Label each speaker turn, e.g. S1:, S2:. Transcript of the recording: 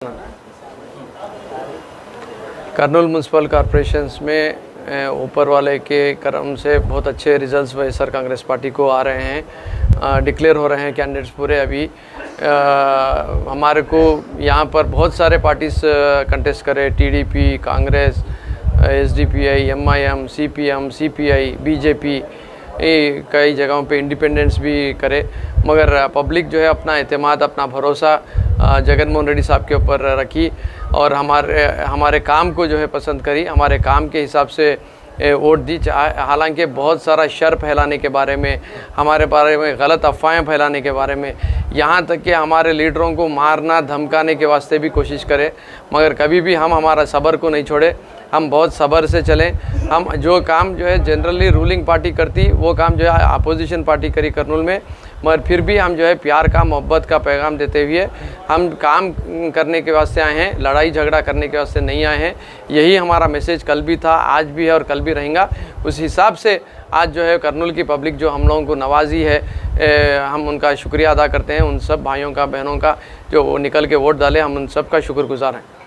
S1: Kurnool municipal corporations में ऊपर वाले के करम से बहुत अच्छे रिजल्ट्स वैसर कांग्रेस पार्टी को आ रहे हैं। डिक्लेयर हो रहे हैं कैंडिडेट्स पूरे। अभी हमारे को यहाँ पर बहुत सारे पार्टीज कंटेस्ट करे, TDP, Congress, SDPI, MIM, CPM, CPI, BJP, कई जगहों पे इंडिपेंडेंस भी करे, मगर पब्लिक जो है अपना एतमाद, अपना भरोसा जगनमोहन रेड्डी साहब के ऊपर रखी और हमारे काम को जो है पसंद करी, हमारे काम के हिसाब से वोट दी। हालांकि बहुत सारा शर फैलाने के बारे में, हमारे बारे में गलत अफवाहें फैलाने के बारे में, यहाँ तक कि हमारे लीडरों को मारना धमकाने के वास्ते भी कोशिश करें, मगर कभी भी हम हमारा सब्र को नहीं छोड़े। हम बहुत सब्र से चलें। हम जो काम जो है जनरली रूलिंग पार्टी करती, वो काम जो है अपोजिशन पार्टी करी कर्नूल में, मगर फिर भी हम जो है प्यार का, मोहब्बत का पैगाम देते हुए हम काम करने के वास्ते आए हैं, लड़ाई झगड़ा करने के वास्ते नहीं आए हैं। यही हमारा मैसेज कल भी था, आज भी है और कल भी रहेगा। उस हिसाब से आज जो है कर्नूल की पब्लिक जो हम लोगों को नवाजी है, हम उनका शुक्रिया अदा करते हैं। उन सब भाइयों का, बहनों का जो वो निकल के वोट डाले, हम उन सब का शुक्रगुजार हैं।